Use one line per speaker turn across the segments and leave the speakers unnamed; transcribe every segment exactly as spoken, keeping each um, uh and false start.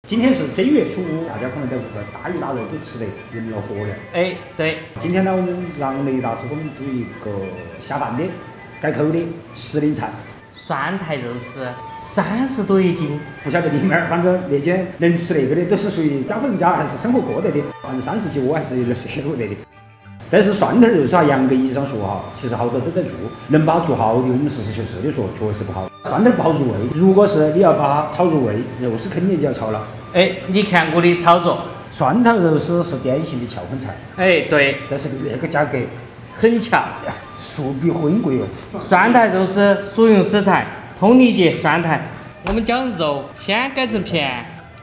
今天是正月初五，大家可能在屋头大鱼大肉都吃得人了活了。
哎，对。
今天呢，我们让雷大师给我们煮一个下饭的、盖口的时令菜。
蒜苔肉丝三十多一斤，
不晓得里面，反正那些能吃那个的都是属于家户人家还是生活过得的，反正三十几我还是有点舍不得的。但是蒜苔肉丝啊，严格意义上说哈，其实好多都在做，能把它做好的，我们实事求是的说，确实不好。蒜苔不好入味，如果是你要把它炒入味，肉丝肯定就要炒了。
哎，你看我的操作，
蒜苔肉丝是典型的翘荤菜。
哎，对，
但是那个价格
很巧，
数比荤贵哦。
蒜苔肉丝熟用食材，通理解蒜苔。我们将肉先改成片。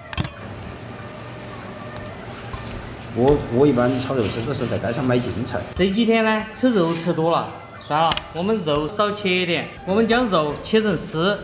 我我一般炒肉丝都是在街上买净菜。
这几天呢，吃肉吃多了，算了，我们肉少切一点。我们将肉切成丝，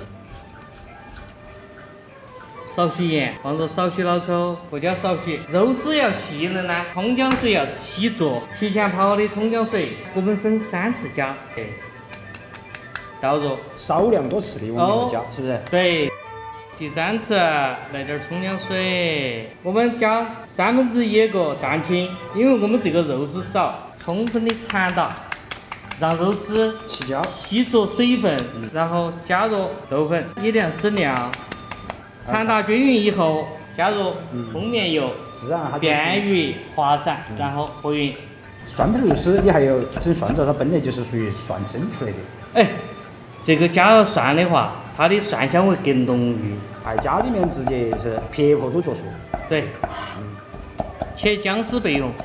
少许盐，放入少许老抽，胡椒少许。肉丝要细嫩呢，葱姜水要细做。提前泡好的葱姜水，我们分三次加。对，倒入
少量多次的我们会加，是不是？
对。第三次来点葱姜水，我们加三分之一个蛋清，因为我们这个肉丝少，充分的缠打，让肉丝
起胶
吸着水分，嗯、然后加入豆粉一定要适量，缠打均匀以后，加入风面油，
自然它
便于滑散，嗯、然和和匀。
蒜苔肉丝你还要整蒜子，它本来就是属于蒜生出来的。
哎，这个加了蒜的话，它的蒜香味更浓郁。
在家里面直接是撇破都做熟。
对，嗯，切姜丝备用。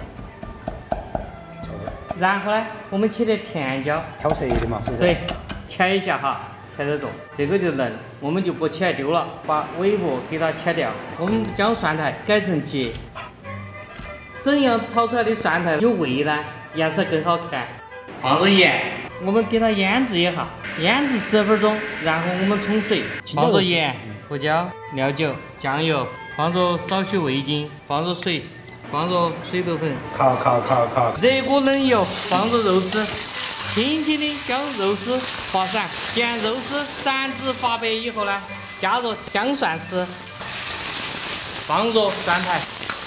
然后呢，我们切的甜椒，
挑色的嘛，是不是？
对，切一下哈，切得动，这个就嫩，我们就不起来丢了，把尾部给它切掉。我们将蒜苔改成节，怎样炒出来的蒜苔有味呢？颜色更好看。放入盐，我们给它腌制一下，腌制十分钟，然后我们冲水，放入盐、胡椒、料酒、酱油，放入少许味精，放入水，放入水豆粉，
烤烤烤烤，
热锅冷油，放入肉丝，轻轻的将肉丝滑散。见肉丝散至发白以后呢，加入姜蒜丝，放入蒜苔。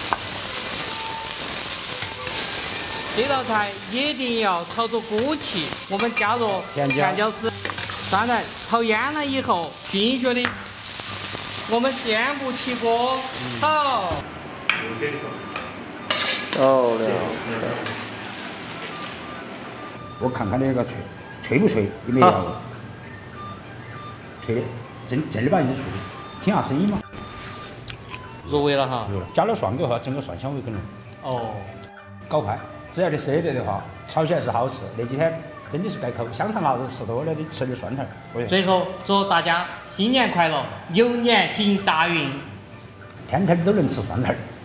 这道菜一定要炒出锅气，我们加入甜椒丝，蒜苔炒烟了以后，均匀的，我们全部起锅炒。
漂亮。我看看那个脆脆不脆，有没有？脆的，正正儿八经脆，听下声音嘛。
入味了哈。
入了，加了蒜过后，整个蒜香味更浓。
哦。
搞快，只要你舍得的话，炒起来是好吃。那几天真的是盖口，香肠辣子吃多了，你吃点蒜苔。
最后祝大家新年快乐，牛年行大运，
天天都能吃蒜苔。